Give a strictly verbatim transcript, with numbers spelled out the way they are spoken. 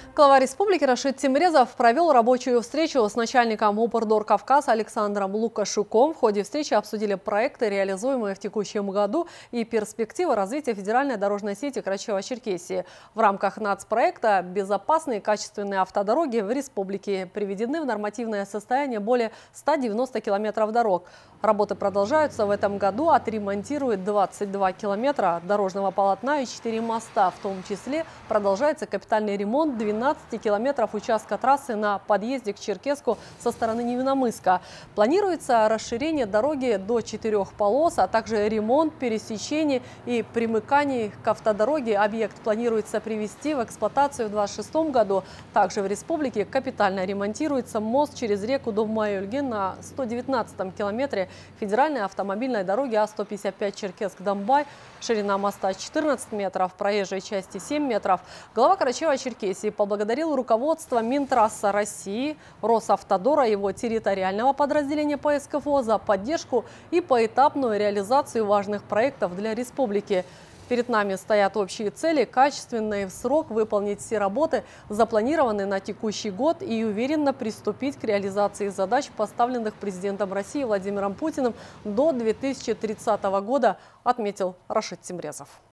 Глава республики Рашид Тимрезов провел рабочую встречу с начальником Укравтодор-Кавказ Александром Лукашуком. В ходе встречи обсудили проекты, реализуемые в текущем году, и перспективы развития федеральной дорожной сети Карачаево-Черкесии. В рамках нацпроекта «Безопасные и качественные автодороги» в республике приведены в нормативное состояние более ста девяноста километров дорог. Работы продолжаются. В этом году отремонтируют двадцать два километра дорожного полотна и четыре моста. В том числе продолжается капитальный ремонт двенадцати километров участка трассы на подъезде к Черкесску со стороны Невиномысска. Планируется расширение дороги до четырех полос, а также ремонт пересечений и примыканий к автодороге. Объект планируется привести в эксплуатацию в две тысячи двадцать шестом году. Также в республике капитально ремонтируется мост через реку Довмай-Ольген на сто девятнадцатом километре федеральной автомобильной дороги А сто пятьдесят пять Черкесск-Домбай. Ширина моста четырнадцать метров, проезжей части семь метров. Глава Карачаево-Черкесии поблагодарил руководство Минтрасса России, Росавтодора и его территориального подразделения по эс ка эф о за поддержку и поэтапную реализацию важных проектов для республики. Перед нами стоят общие цели, качественно и в срок выполнить все работы, запланированные на текущий год, и уверенно приступить к реализации задач, поставленных президентом России Владимиром Путиным до две тысячи тридцатого года, отметил Рашид Тимрезов.